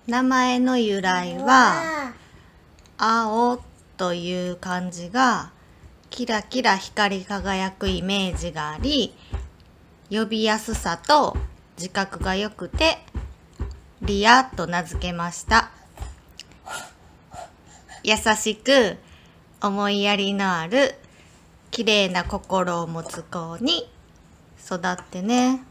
名前の由来は青という漢字がキラキラ光り輝くイメージがあり、呼びやすさと自覚が良くてリアと名付けました。優しく思いやりのある綺麗な心を持つ子に育ってね。